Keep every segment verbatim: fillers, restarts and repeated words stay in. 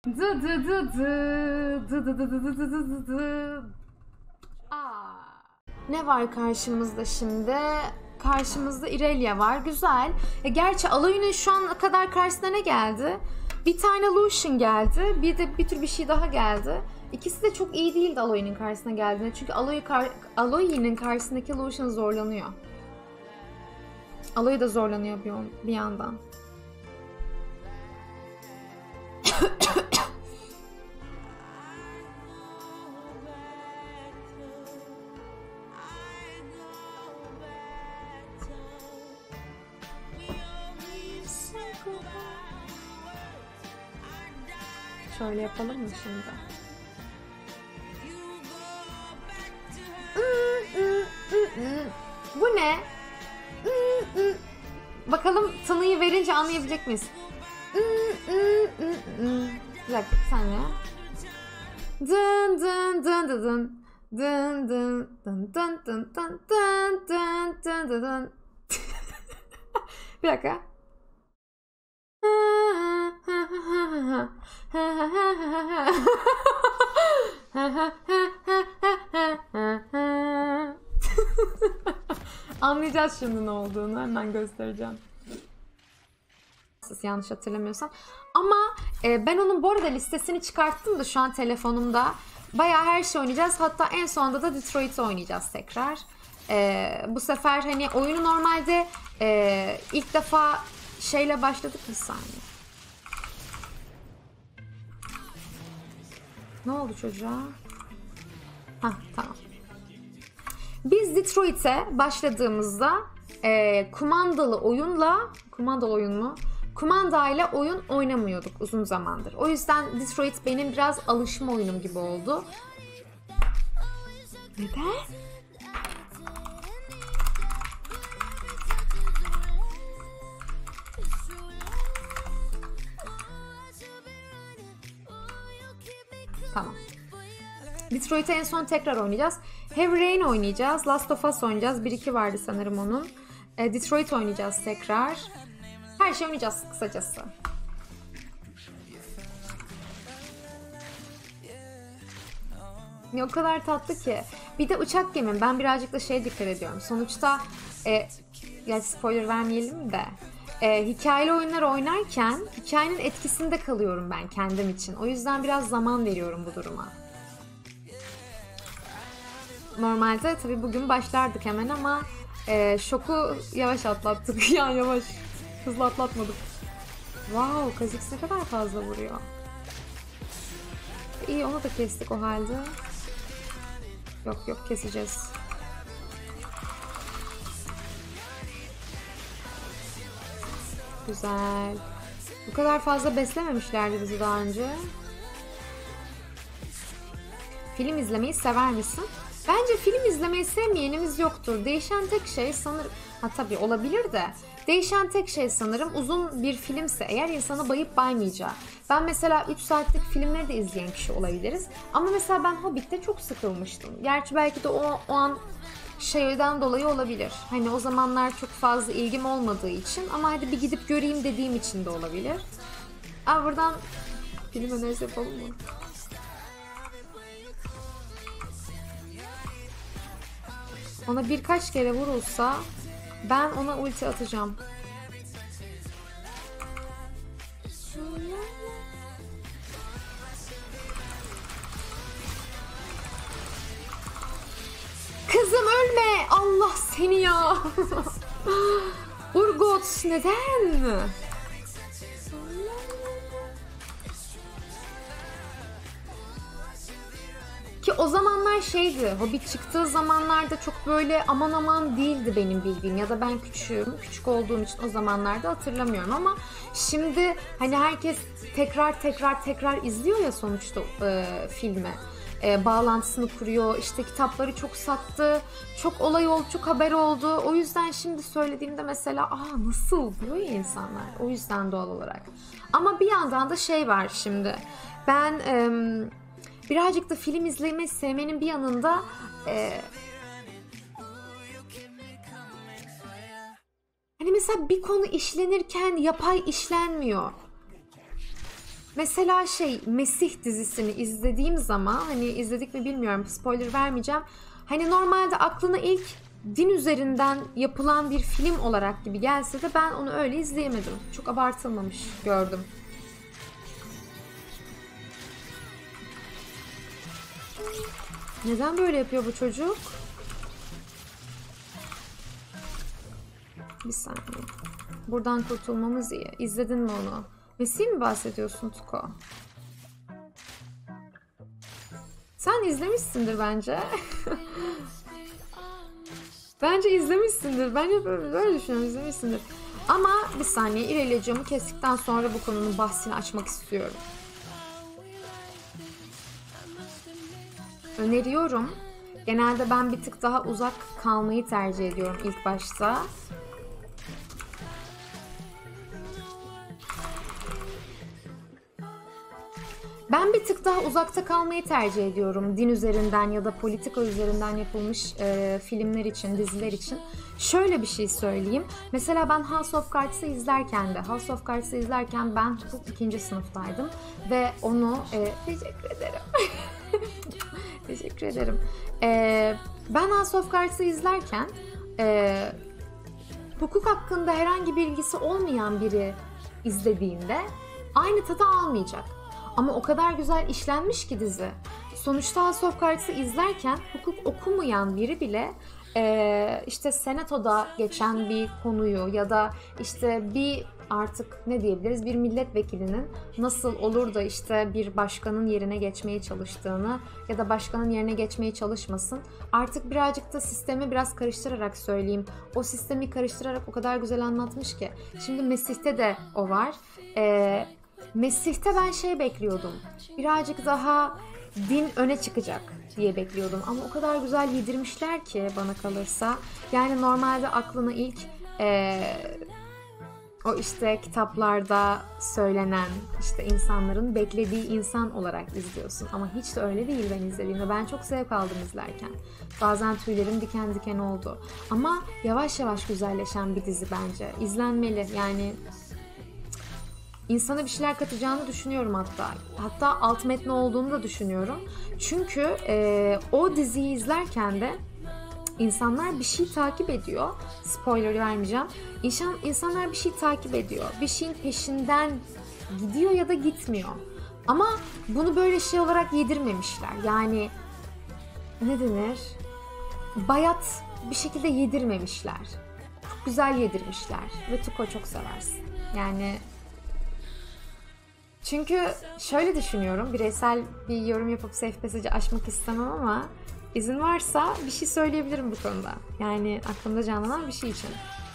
Dı dı dı dı dı dı dı dı dı dı dı dı. Aa. Ne var karşımızda şimdi? Karşımızda Irelia var. Güzel. E, gerçi Aloy'un şu ana kadar karşısına ne geldi? Bir tane Lucian geldi. Bir de bir tür bir şey daha geldi. İkisi de çok iyi değildi Aloy'un karşısına geldiğinde. Çünkü Aloy kar Aloy'un karşısındaki Lucian zorlanıyor. Aloy da zorlanıyor bir, bir yandan. Şöyle yapalım mı şimdi? Bu ne? Bakalım tanıyı verince anlayabilecek miyiz? Bir dakika bir saniye. Dın dın dın dın dın. Dın dın dın dın dın dın dın dın dın dın dın. Bir dakika. Anlayacağız şimdi ne olduğunu. Hemen göstereceğim. Yanlış hatırlamıyorsam. Ama e, ben onun bu arada listesini çıkarttım da şu an telefonumda. Bayağı her şey oynayacağız. Hatta en sonunda da Detroit'i oynayacağız tekrar. E, bu sefer hani oyunu normalde e, ilk defa şeyle başladık bir saniye. Ne oldu çocuğa? Hah tamam. Biz Detroit'e başladığımızda e, kumandalı oyunla, kumandalı oyun mu? Kumandayla oyun oynamıyorduk uzun zamandır. O yüzden Detroit benim biraz alışma oyunum gibi oldu. Neden? Tamam. Detroit'e en son tekrar oynayacağız. Heavy Rain oynayacağız. Last of Us oynayacağız. bir iki vardı sanırım onun. E, Detroit oynayacağız tekrar. Her şey oynayacağız kısacası. Ya, o kadar tatlı ki. Bir de uçak gemim. Ben birazcık da şeye dikkat ediyorum. Sonuçta e, ya spoiler vermeyelim de e, hikayeli oyunlar oynarken hikayenin etkisinde kalıyorum ben kendim için. O yüzden biraz zaman veriyorum bu duruma. Normalde tabii bugün başlardık hemen ama e, şoku yavaş atlattık. Ya yavaş. Hızlı atlatmadık. Wow, Kha'Zix ne kadar fazla vuruyor. İyi, onu da kestik o halde. Yok yok, keseceğiz. Güzel. Bu kadar fazla beslememişlerdi bizi daha önce. Film izlemeyi sever misin? Bence film izlemeyi sevmeyenimiz yoktur. Değişen tek şey sanırım... Ha tabii olabilir de. Değişen tek şey sanırım uzun bir filmse eğer insana bayıp baymayacağı. Ben mesela üç saatlik filmleri de izleyen kişi olabiliriz. Ama mesela ben Hobbit'te çok sıkılmıştım. Gerçi belki de o, o an şeyden dolayı olabilir. Hani o zamanlar çok fazla ilgim olmadığı için ama hadi bir gidip göreyim dediğim için de olabilir. Aa, buradan film önerisi yapalım mı? Ona birkaç kere vurulsa ben ona ulti atacağım. Kızım ölme! Allah seni ya! Urgot neden? Ki o zamanlar şeydi, Hobbit çıktığı zamanlarda çok böyle aman aman değildi benim bildiğim ya da ben küçüğüm, küçük olduğum için o zamanlarda hatırlamıyorum ama şimdi hani herkes tekrar tekrar tekrar izliyor ya sonuçta e, filmi. E, bağlantısını kuruyor, işte kitapları çok sattı, çok olay oldu, çok haber oldu. O yüzden şimdi söylediğimde mesela aa nasıl diyor ya insanlar, o yüzden doğal olarak. Ama bir yandan da şey var şimdi, ben... E, birazcık da film izlemeyi sevmenin bir yanında e, hani mesela bir konu işlenirken yapay işlenmiyor. Mesela şey, Mesih dizisini izlediğim zaman, hani izledik mi bilmiyorum, spoiler vermeyeceğim. Hani normalde aklına ilk din üzerinden yapılan bir film olarak gibi gelse de ben onu öyle izleyemedim. Çok abartılmamış gördüm. Neden böyle yapıyor bu çocuk? Bir saniye. Buradan kurtulmamız iyi. İzledin mi onu? Mesih mi bahsediyorsun Tuko? Sen izlemişsindir bence. Bence izlemişsindir. Bence böyle, böyle düşünüyorum, izlemişsindir. Ama bir saniye, İrelia'cığımı kestikten sonra bu konunun bahsini açmak istiyorum. Öneriyorum. Genelde ben bir tık daha uzak kalmayı tercih ediyorum ilk başta. Ben bir tık daha uzakta kalmayı tercih ediyorum din üzerinden ya da politika üzerinden yapılmış e, filmler için, diziler için. Şöyle bir şey söyleyeyim. Mesela ben House of Cards'ı izlerken de, House of Cards'ı izlerken ben çok ikinci sınıftaydım ve onu e, teşekkür ederim. Teşekkür ederim. E, ben House of Cards'ı izlerken e, hukuk hakkında herhangi bir bilgisi olmayan biri izlediğinde aynı tadı almayacak. Ama o kadar güzel işlenmiş ki dizi. Sonuçta House of Cards'ı izlerken hukuk okumayan biri bile e, işte senatoda geçen bir konuyu ya da işte bir artık ne diyebiliriz, bir milletvekilinin nasıl olur da işte bir başkanın yerine geçmeye çalıştığını ya da başkanın yerine geçmeye çalışmasın. Artık birazcık da sistemi biraz karıştırarak söyleyeyim. O sistemi karıştırarak o kadar güzel anlatmış ki. Şimdi Mesih'te de o var. Eee Mesih'te ben şey bekliyordum. Birazcık daha din öne çıkacak diye bekliyordum. Ama o kadar güzel yedirmişler ki bana kalırsa. Yani normalde aklına ilk ee, o işte kitaplarda söylenen işte insanların beklediği insan olarak izliyorsun. Ama hiç de öyle değil ben izlediğimde. Ben çok zevk aldım izlerken. Bazen tüylerim diken diken oldu. Ama yavaş yavaş güzelleşen bir dizi bence. İzlenmeli yani. İnsana bir şeyler katacağını düşünüyorum hatta. Hatta alt metni olduğunu da düşünüyorum. Çünkü e, o diziyi izlerken de insanlar bir şey takip ediyor. Spoiler vermeyeceğim. İnsan, insanlar bir şey takip ediyor. Bir şeyin peşinden gidiyor ya da gitmiyor. Ama bunu böyle şey olarak yedirmemişler. Yani ne denir? Bayat bir şekilde yedirmemişler. Çok güzel yedirmişler. Ve Tuko çok seversin. Yani çünkü şöyle düşünüyorum, bireysel bir yorum yapıp safe passage'i açmak istemem ama izin varsa bir şey söyleyebilirim bu konuda. Yani aklımda canlanan bir şey için.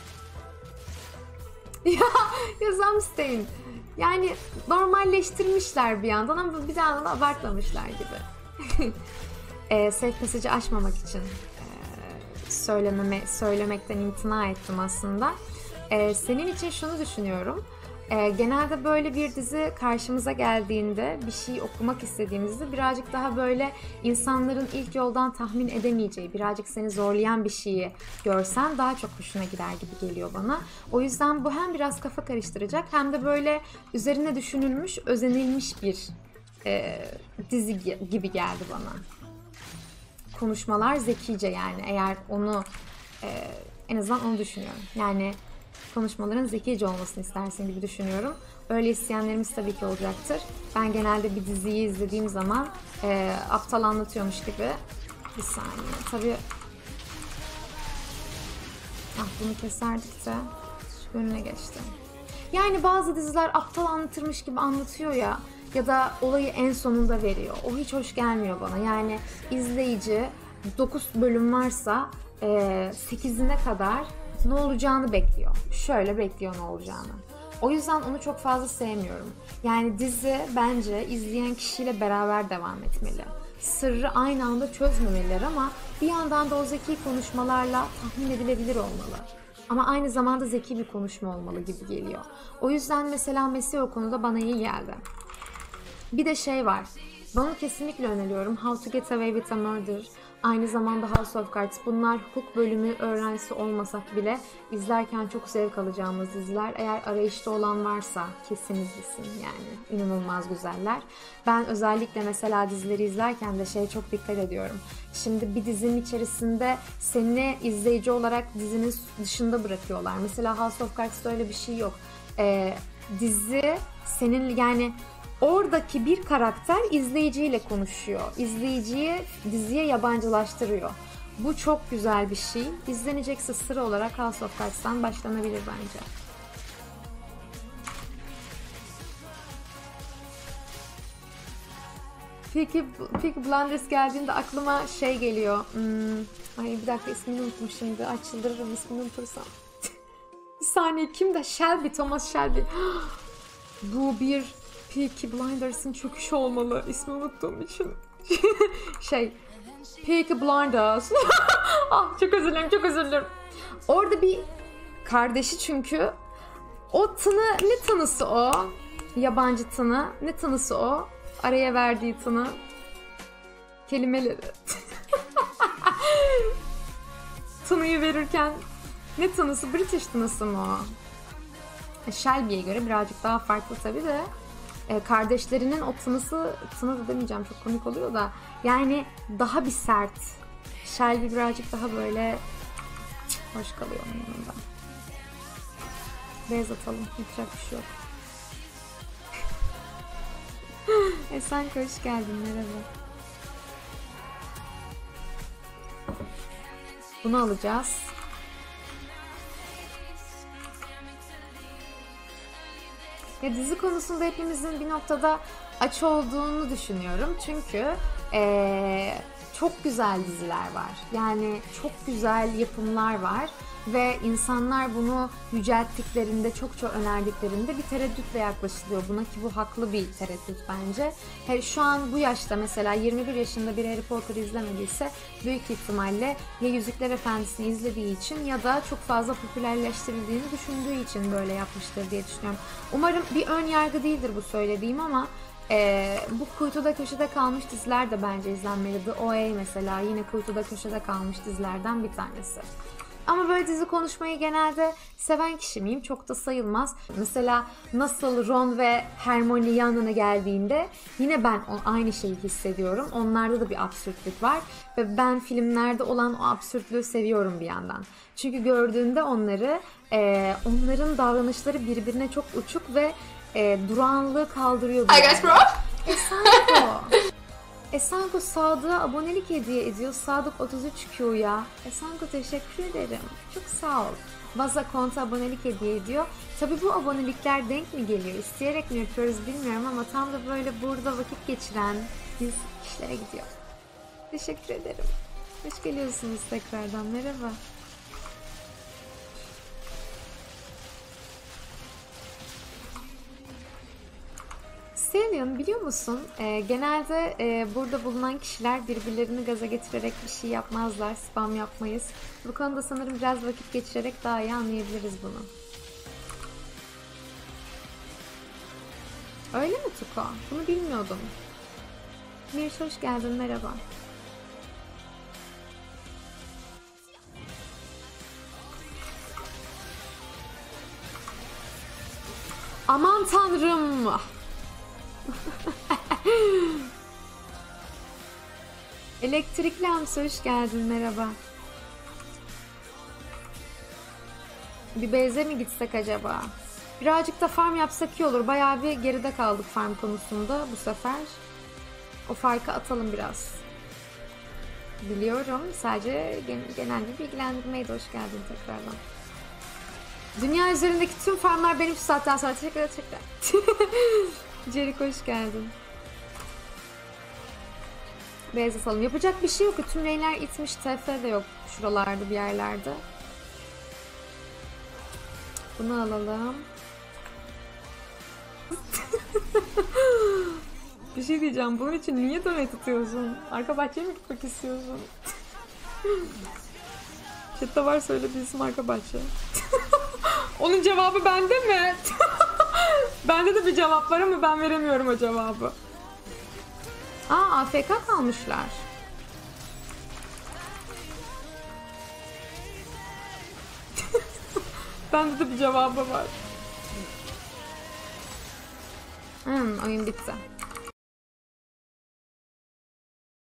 Ya, ya Zamstein. Yani normalleştirmişler bir yandan ama bir yandan da abartmamışlar gibi. e, safe passage'i açmamak için e, söylememe, söylemekten imtina ettim aslında. E, senin için şunu düşünüyorum. E, genelde böyle bir dizi karşımıza geldiğinde bir şey okumak istediğimizde birazcık daha böyle insanların ilk yoldan tahmin edemeyeceği, birazcık seni zorlayan bir şeyi görsen daha çok hoşuna gider gibi geliyor bana. O yüzden bu hem biraz kafa karıştıracak hem de böyle üzerine düşünülmüş, özenilmiş bir e, dizi gibi geldi bana. Konuşmalar zekice yani, eğer onu e, en azından onu düşünüyorum. Yani konuşmaların zekice olmasını istersin gibi düşünüyorum. Öyle isteyenlerimiz tabii ki olacaktır. Ben genelde bir diziyi izlediğim zaman e, aptal anlatıyormuş gibi. Bir saniye. Tabii ah, bunu keserdik de şu önüne geçti. Yani bazı diziler aptal anlatırmış gibi anlatıyor ya ya da olayı en sonunda veriyor. O hiç hoş gelmiyor bana. Yani izleyici dokuz bölüm varsa e, sekizine kadar ne olacağını bekliyor. Şöyle bekliyor ne olacağını. O yüzden onu çok fazla sevmiyorum. Yani dizi bence izleyen kişiyle beraber devam etmeli. Sırrı aynı anda çözmemeliler ama bir yandan da o zeki konuşmalarla tahmin edilebilir olmalı. Ama aynı zamanda zeki bir konuşma olmalı gibi geliyor. O yüzden mesela Mesih o konuda bana iyi geldi. Bir de şey var. Bana kesinlikle öneriyorum. How to Get Away with a Murder, aynı zamanda House of Cards. Bunlar hukuk bölümü öğrencisi olmasak bile izlerken çok zevk alacağımız diziler. Eğer arayışta olan varsa kesin izlesin yani. İnanılmaz güzeller. Ben özellikle mesela dizileri izlerken de şeye çok dikkat ediyorum. Şimdi bir dizinin içerisinde seni izleyici olarak dizinin dışında bırakıyorlar. Mesela House of Cards'ta öyle bir şey yok. Ee, dizi senin yani oradaki bir karakter izleyiciyle konuşuyor. İzleyiciyi diziye yabancılaştırıyor. Bu çok güzel bir şey. İzlenecekse sıra olarak House of Cards'tan başlanabilir bence. Peki, peki Blinders geldiğinde aklıma şey geliyor. Hmm, ay bir dakika ismini unuttum şimdi. Ay çıldırırım ismini unutursam. Bir saniye kimde? Shelby, Thomas Shelby. Bu bir Peaky Blinders'ın çöküşü olmalı. İsmi unuttuğum için. şey, Peaky Blinders. ah çok özür dilerim, çok özür dilerim. Orada bir kardeşi çünkü. O tını, ne tanısı o? Yabancı tını. Ne tanısı o? Araya verdiği tını. Kelimeleri. Tınıyı verirken ne tanısı? British tınısı mı o? Shelby'ye göre birazcık daha farklı tabii de. E, kardeşlerinin o tınısı, tını da demeyeceğim çok komik oluyor da. Yani daha bir sert. Shelby birazcık daha böyle hoş kalıyor onun yanında. Beyaz atalım. Yapacak bir şey yok. Esen hoş geldin. Merhaba. Bunu alacağız. Ya dizi konusunda hepimizin bir noktada aç olduğunu düşünüyorum. Çünkü ee, çok güzel diziler var. Yani çok güzel yapımlar var. Ve insanlar bunu yücelttiklerinde, çokça önerdiklerinde bir tereddütle yaklaşılıyor buna, ki bu haklı bir tereddüt bence. Her, şu an bu yaşta mesela yirmi bir yaşında bir Harry Potter izlemediyse büyük ihtimalle ya Yüzükler Efendisi'ni izlediği için ya da çok fazla popülerleştirildiğini düşündüğü için böyle yapmıştır diye düşünüyorum. Umarım bir ön yargı değildir bu söylediğim ama Ee, bu kuytuda köşede kalmış diziler de bence izlenmeli. The O A mesela yine kuytuda köşede kalmış dizilerden bir tanesi. Ama böyle dizi konuşmayı genelde seven kişi miyim? Çok da sayılmaz. Mesela nasıl Ron ve Hermione yan yana geldiğinde yine ben aynı şeyi hissediyorum. Onlarda da bir absürtlük var. Ve ben filmlerde olan o absürtlüğü seviyorum bir yandan. Çünkü gördüğünde onları, e, onların davranışları birbirine çok uçuk ve e, durağanlığı kaldırıyor. Hi guys bro. Esanko. Esanko Sadık'a abonelik hediye ediyor. Sadık otuz üç Q'ya. Esanko teşekkür ederim. Çok sağ ol. Vaza konta abonelik hediye ediyor. Tabii bu abonelikler denk mi geliyor? İsteyerek mi yapıyoruz bilmiyorum ama tam da böyle burada vakit geçiren biz kişilere gidiyor. Teşekkür ederim. Hoş geliyorsunuz tekrardan. Merhaba. Selin, biliyor musun? E, genelde e, burada bulunan kişiler birbirlerini gaza getirerek bir şey yapmazlar. Spam yapmayız. Bu konuda sanırım biraz vakit geçirerek daha iyi anlayabiliriz bunu. Öyle mi Tuko? Bunu bilmiyordum. Miriç hoş geldin. Merhaba. Aman tanrım! Elektrikli Hamsi hoş geldin, merhaba. Bir base'e mi gitsek acaba? Birazcık da farm yapsak iyi olur. Bayağı bir geride kaldık farm konusunda bu sefer. O farkı atalım biraz. Biliyorum, sadece genel bir bilgilendirmeydi. Hoş geldin tekrardan. Dünya üzerindeki tüm farmlar benim şu saatten sonra. Teşekkür ederim. Cerik hoş geldin. Beyaz atalım. Yapacak bir şey yok. Tüm lane'ler itmiş. T F de yok şuralarda bir yerlerde. Bunu alalım. Bir şey diyeceğim. Bunun için niye donate tutuyorsun? Arka bahçeye mi gitmek istiyorsun? Chat'te var söylediği isim arka bahçe. Onun cevabı bende mi? Bende de bir cevap var ama ben veremiyorum o cevabı. Aa, A F K kalmışlar. Bende de bir cevabı var. Hmm, oyun bitti.